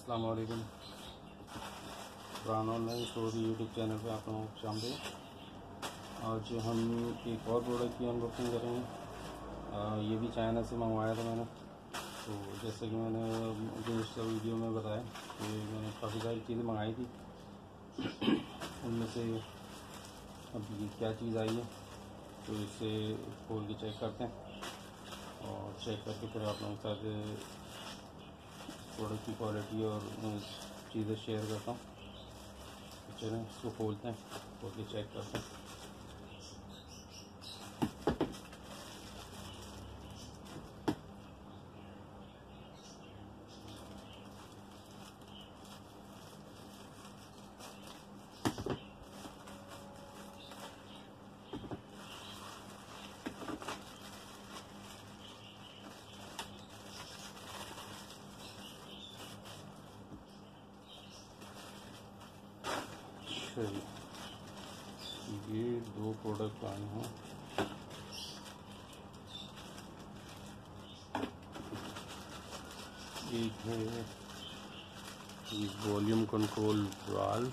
अस्सलाम वालेकुम। Quran online store YouTube channel पे आप लोगों को खुशामदीद। आज हम एक और प्रोडक्ट की अनबॉक्सिंग करेंगे। ये भी चाइना से मंगवाया था मैंने। तो जैसे कि मैंने पिछले वीडियो में बताया कि मैंने काफ़ी सारी चीज़ें मंगाई थी। उनमें से अब ये क्या चीज़ आई है तो इसे खोल के चेक करते हैं और चेक करके फिर आप लोगों के साथ प्रोडक्ट की क्वालिटी और चीज़ें शेयर करता हूँ। तो चलें इसको खोलते हैं, खोल के चेक करते हैं। ये दो प्रोडक्ट आए हैं। एक है वॉल्यूम कंट्रोल वाल्व,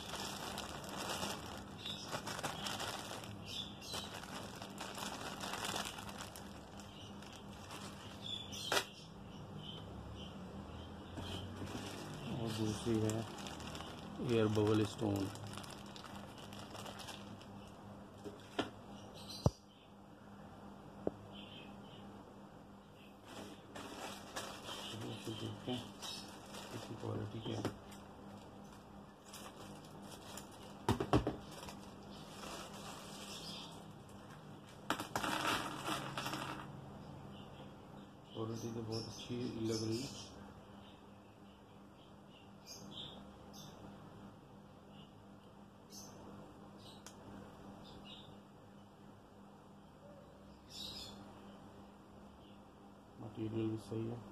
और दूसरी है एयर बबल स्टोन। देखते हैं इसकी क्वालिटी क्या है। क्वालिटी तो बहुत अच्छी लग रही है। मटीरियल भी सही है।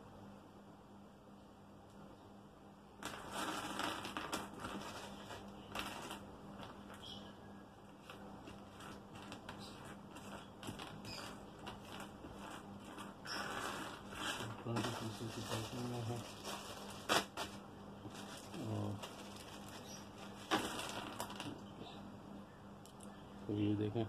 की पैकिंग में है और तो ये देखें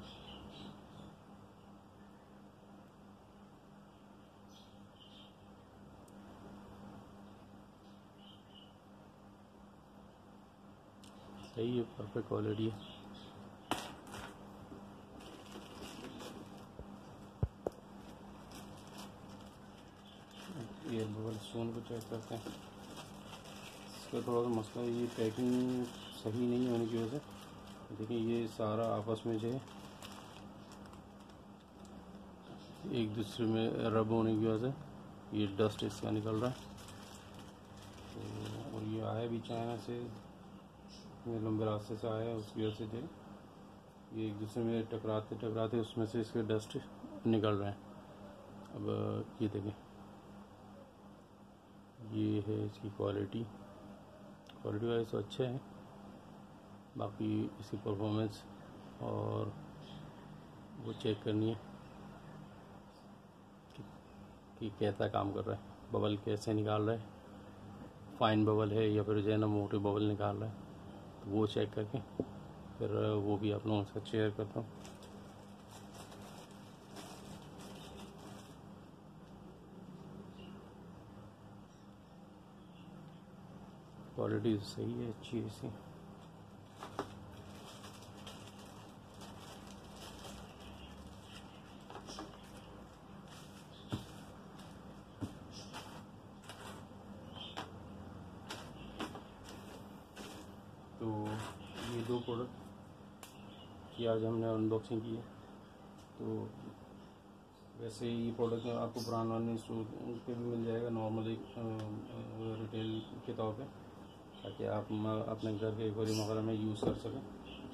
सही है, परफेक्ट क्वालिटी है। ये बबल स्टोन को चेक करते हैं। इसका थोड़ा सा मसला है, ये पैकिंग सही नहीं होने की वजह से देखिए ये सारा आपस में जो है एक दूसरे में रब होने की वजह से ये डस्ट इसका निकल रहा है। तो और ये आया भी चाइना से, लंबे रास्ते से आया है, उसकी वजह से जो ये एक दूसरे में टकराते टकराते उसमें से इसके डस्ट निकल रहे हैं। अब ये देखें, ये है इसकी क्वालिटी वाइज तो अच्छा है। बाकी इसकी परफॉर्मेंस और वो चेक करनी है कि कैसा काम कर रहा है, बबल कैसे निकाल रहा है, फाइन बबल है या फिर जो है ना मोटे बबल निकाल रहा है। तो वो चेक करके फिर वो भी आप लोगों के साथ शेयर करता हूँ। क्वालिटी सही है, अच्छी है इसकी। तो ये दो प्रोडक्ट की आज हमने अनबॉक्सिंग की है। तो वैसे ये प्रोडक्ट आपको ब्रांड ऑनलाइन स्टोर पे भी मिल जाएगा नॉर्मल एक रिटेल के तौर पे, ताकि आप अपने घर के घरेलू वगैरह में यूज़ कर सकें।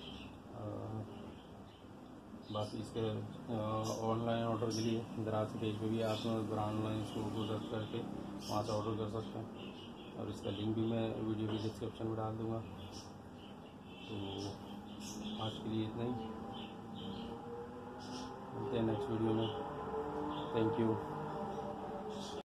बाकी इसके ऑनलाइन ऑर्डर के लिए दराज पेज पे भी आप ब्रांड ऑनलाइन स्टोर को सर्च करके वहाँ से ऑर्डर कर सकते हैं, और इसका लिंक भी मैं वीडियो के डिस्क्रिप्शन में डाल दूँगा। तो आज के लिए इतना ही, मिलते हैं नेक्स्ट वीडियो में। Thank you.